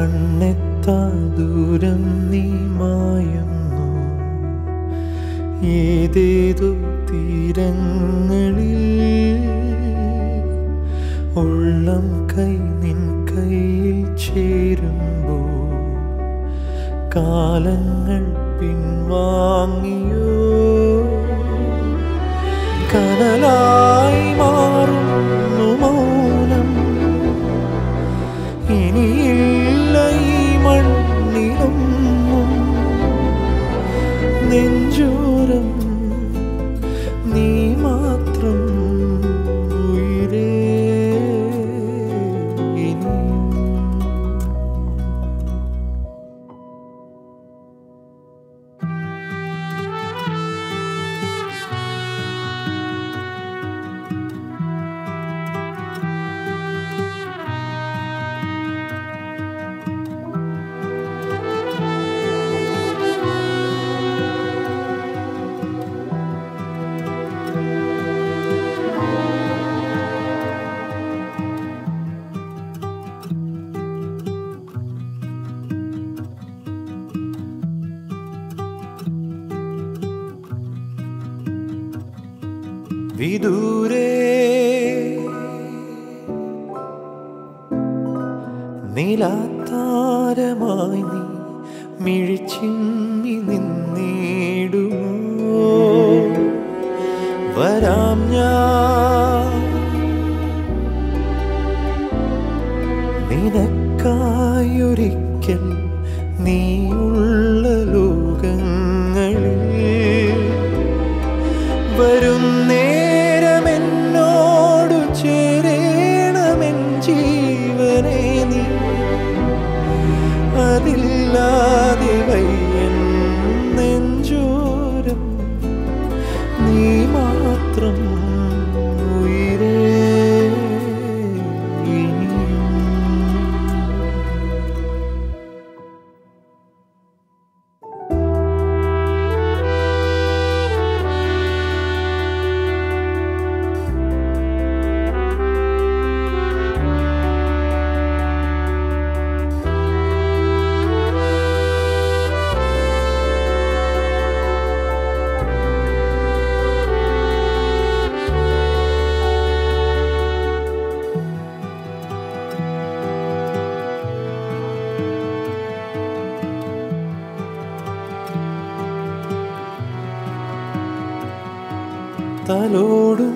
കണ്ണെത്താ ദൂരം നീ മായുന്നു ഏതേതോ തീരങ്ങളിൽ ഉള്ളം കൈ നിൻ കയ്യിൽ ചേരുമ്പോൾ കാലങ്ങൾ പിൻവാങ്ങിയോ കനലായി മാറുന്നു മൗനം ഇനിയില്ല ഈ മണ്ണിലൊന്നും നെഞ്ചോരം നീ മാത്രം ഉയിരേ വിദൂരേ നീലാത്താരമായി നീ മിഴിച്ചിമ്മി നിന്നിടുമോ വരാം ഞാൻ നിനക്കായൊരിക്കൽ നീയുള്ള ലോകങ്ങളിൽ വരും നേരമെന്നോടു ചേരേണമെൻ ജീവനെ നീ അതില്ലാതെ വയ്യൻ നെഞ്ചോരം നീ മാത്രം ഉയിരേ തലോടും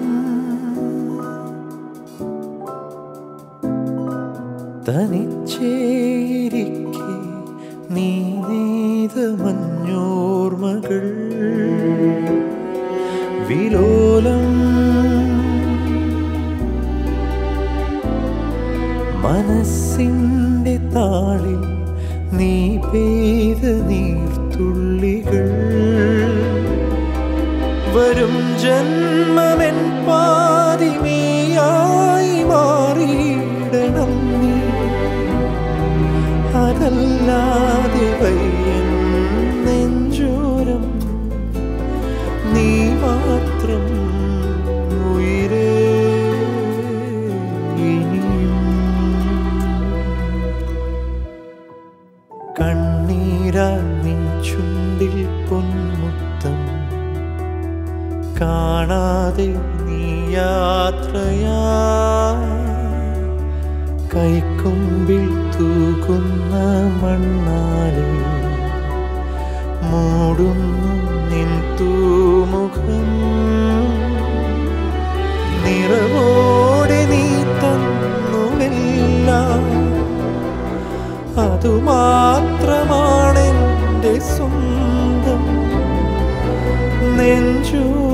തനിച്ചേരിക്കെ നീ നെയ്ത മഞ്ഞോർമകൾ വിലോലം മനസ്സിൻ്റെ താളിൽ നീ പെയ്ത നീർത്തുള്ളികൾ വരും ജന്മമെൻ പാതിമേയായി മാറിയിടണം നീ അതല്ലാതെ വയ്യൻ നെഞ്ചോരം നീ മാത്രം ഉയിരേ കണ്ണീരാ നിൻ ചുണ്ടിൽ പൊന്മുത്തം കാണാതെ നീ യാത്രയാ കൈക്കൊമ്പിൽ തൂകുന്ന മണ്ണാലെ മൂടുന്നു നിൻ തൂമുഖം നിറവോടെ നീ തന്നുവെല്ലാം അതുമാത്രമാണെൻ്റെ സ്വന്തം നെഞ്ചു